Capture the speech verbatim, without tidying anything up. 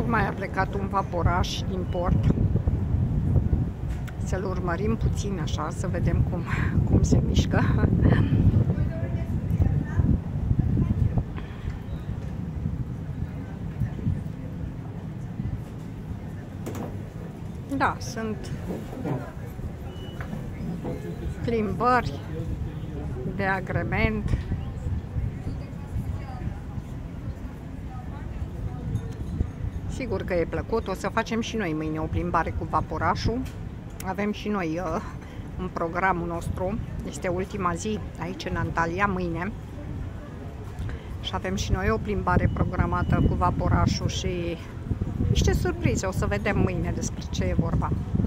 Tocmai a plecat un vaporaș din port. Să-l urmărim puțin așa, să vedem cum, cum se mișcă. Da, sunt plimbări de agrement. Sigur că e plăcut. O să facem și noi mâine o plimbare cu vaporașul. Avem și noi uh, un programul nostru. Este ultima zi aici în Antalya, mâine. Și avem și noi o plimbare programată cu vaporașul și niște surprize. O să vedem mâine despre ce e vorba.